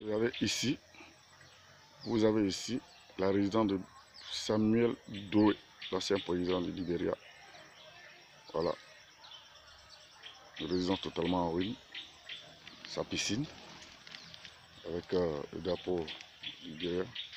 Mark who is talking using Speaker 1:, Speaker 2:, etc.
Speaker 1: Vous avez ici la résidence de Samuel Doe, l'ancien président du Libéria. Voilà, une résidence totalement en ruine. Sa piscine avec le drapeau libérien.